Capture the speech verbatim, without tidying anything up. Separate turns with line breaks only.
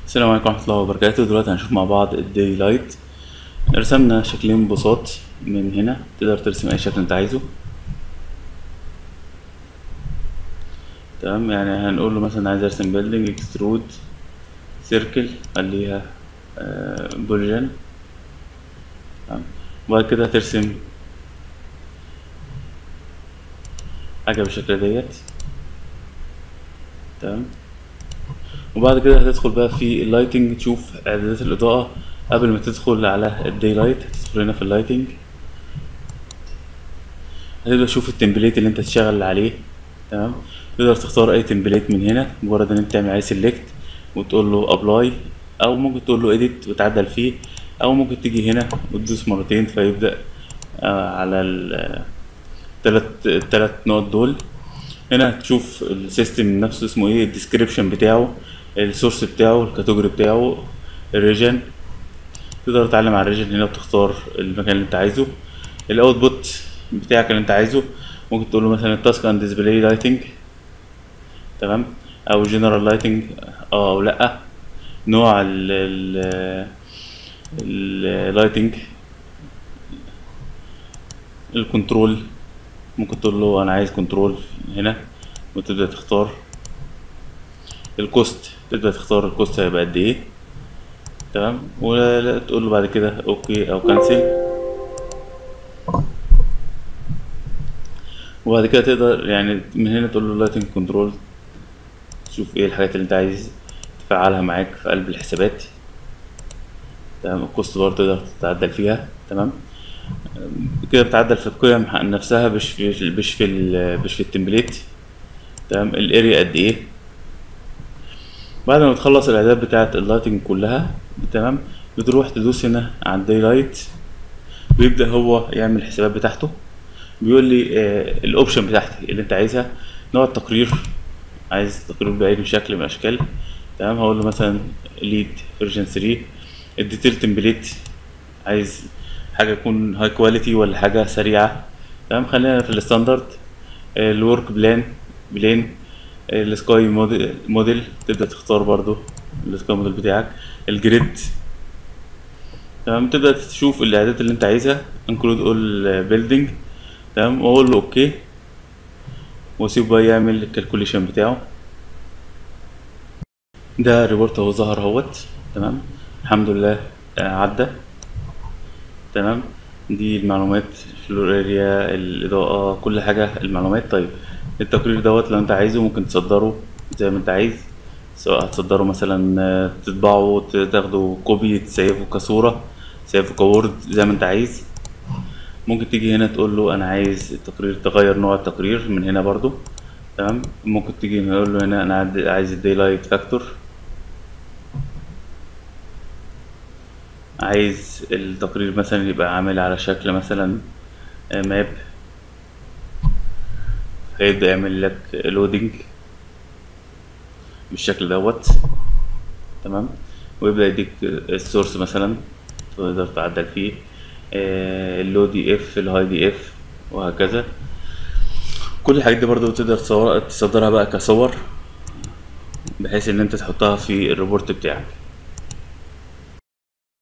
السلام عليكم ورحمة الله وبركاته. دلوقتي هنشوف مع بعض الداي لايت. رسمنا شكلين بساط من هنا، تقدر ترسم اي شكل انت عايزه. تمام، يعني هنقول له مثلا عايز ارسم بيلدينج اكسترود سيركل، خليها بوليجن. تمام، وبعد كده هترسم حاجة بالشكل ديت. تمام، وبعد كده هتدخل بقى في اللايتنج، تشوف اعدادات الاضاءة. قبل ما تدخل على الداي لايت هتدخل هنا في اللايتنج، هتبدأ تشوف التمبليت اللي انت تشتغل عليه. تمام، تقدر تختار اي تمبليت من هنا، مجرد ان انت تعمل عليه سيلكت وتقول له ابلاي، او ممكن تقول له اديت وتعدل فيه، او ممكن تيجي هنا وتدوس مرتين فيبدأ آه على التلات التلات نقط دول. هنا هتشوف السيستم نفسه اسمه ايه، الديسكريبشن بتاعه، السورس بتاعه، الكاتيجوري بتاعه، الريجن. تقدر تتعلم على الريجن هنا وتختار المكان اللي انت عايزه. الاوتبوت بتاعك اللي انت عايزه، ممكن تقول له مثلا التاسك اند ديسبلاي لايتنج. تمام، او جنرال لايتنج اه او لا. نوع ال ال اللايتنج، الكنترول، ممكن تقول له انا عايز كنترول هنا وتبدا تختار. الكوست تبدا تختار الكوست هيبقى قد ايه. تمام، وتقول له بعد كده اوكي او كانسل. وبعد كده تقدر يعني من هنا تقول له لايتنج كنترول، تشوف ايه الحاجات اللي انت عايز تفعلها معاك في قلب الحسابات. تمام، الكوست برضه تقدر تتعدل فيها. تمام، كده بتعدل في القيم نفسها، مش في مش في ال- مش في التمبليت. تمام، الاريا قد ايه. بعد ما تخلص الاعدادات بتاعه اللايتنج كلها، تمام، بتروح تدوس هنا على الداي لايت، بيبدأ هو يعمل الحسابات بتاعته. بيقول لي آه الاوبشن بتاعتي اللي انت عايزها، نوع التقرير، عايز تقرير بأي شكل من الاشكال. تمام، هقول له مثلا ليد فيرجن ثلاثة. الديتيل تمبليت، عايز حاجه تكون هاي كواليتي ولا حاجه سريعه. تمام، خلينا في الستاندرد. الورك بلان بلين. السكاي موديل موديل تبدا تختار برضو السكاي موديل بتاعك. الجريد. تمام، تبدا تشوف الاعدادات اللي انت عايزها، انكلود اول بيلدينج. تمام، واقول له اوكي، واسيبه بقى يعمل الكالكوليشن بتاعه. ده ريبورت اهو ظهر اهوت. تمام، الحمد لله آه، عدى. تمام، دي المعلومات، الفلور اريا، الاضاءة، كل حاجة المعلومات. طيب التقرير دوت لو انت عايزه ممكن تصدره زي ما انت عايز، سواء هتصدره مثلا آه، تطبعه، تاخده كوبي، تسيفه كصورة، تسيفه كوورد زي ما انت عايز. ممكن تيجي هنا تقول له انا عايز التقرير، تغير نوع التقرير من هنا برضو. تمام، ممكن تيجي نقول له هنا انا عايز الداي لايت فاكتور، عايز التقرير مثلا يبقى عامل على شكل مثلا ماب، هيبدأ يعمل لك لودنج بالشكل دوت. تمام، ويبدأ يديك السورس مثلا تقدر تعدل فيه، اللو دي اف، الهاي دي اف، وهكذا. كل الحاجات دي برضو تقدر تصور تصدرها بقى كصور، بحيث ان انت تحطها في الريبورت بتاعك.